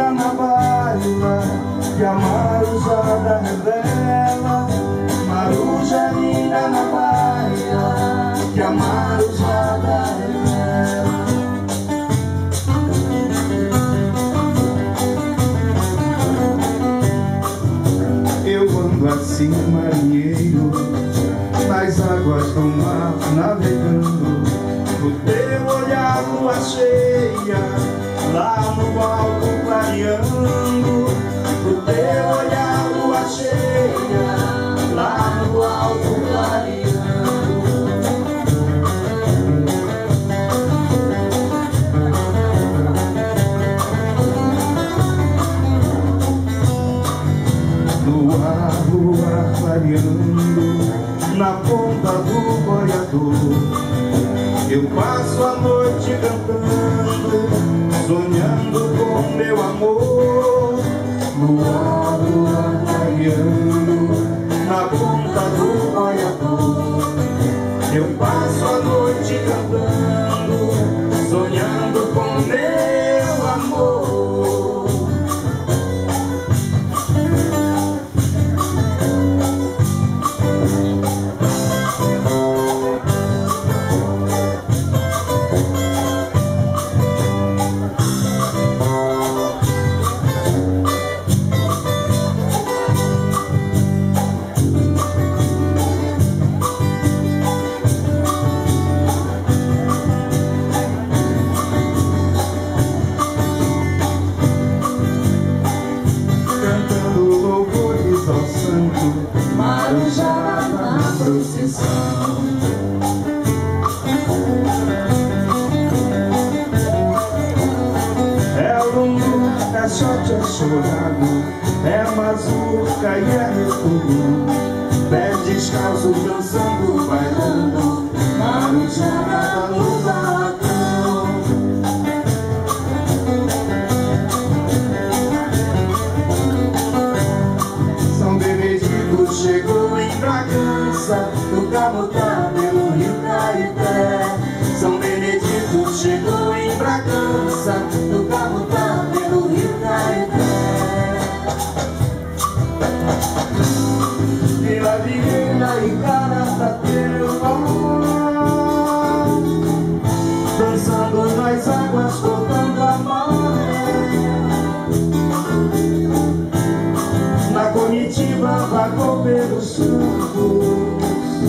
menina na baila que a marujada revela. Marujanina na baila que a marujada revela. Eu ando assim, marinheiro, nas águas do mar navegando. No teu olhar, lua cheia, lá no alto clareando. No teu olhar, lua cheia, lá no alto clareando. Lua clareando na ponta do boiador. Eu passo a noite cantando, sonhando com meu amor. Lua clareando na ponta do boiador. Eu passo a noite cantando, sonhando com meu amor. Marujada na procissão. É lundu, é shot, é chorado, é mazurca e é refugo. Pés descalços dançando, bailando, marujada no balcão. São Benedito chegou em Bragança, no Camutá, pelo Rio Caeté. São Benedito chegou em Bragança, no Camutá, pelo Rio Caeté. Vila Viena e Caratateu, dançando nas águas, cortando a maré. Na comitiva vagou pelos campos,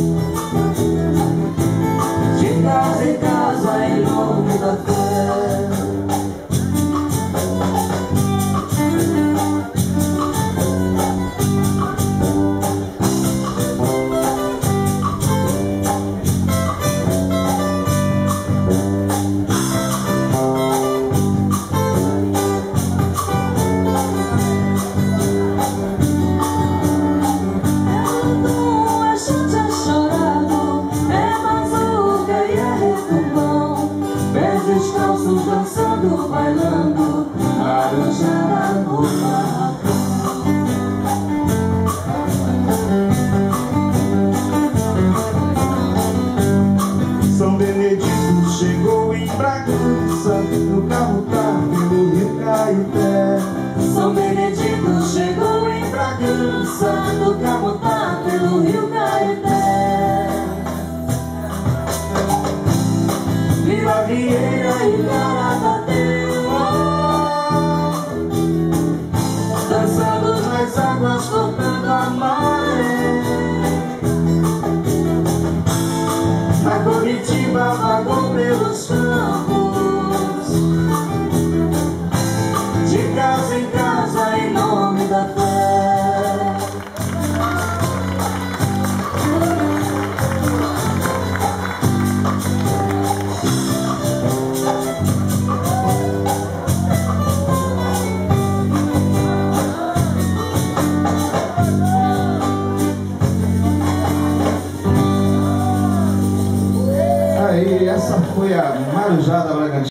de casa em casa, em nome da fé. Descalços dançando, bailando, marujada no barracão. São Benedito chegou em Bragança, no Camutá, pelo Rio Caeté. São Benedito chegou em Bragança, no Camutá, pelo Rio Caeté. Vila Vieira e Caratateu, dançando nas águas, cortando a maré. A comitiva vagou pelos campos, de casa em casa, em nome da fé. Aí, essa foi a Marujada Bragantino.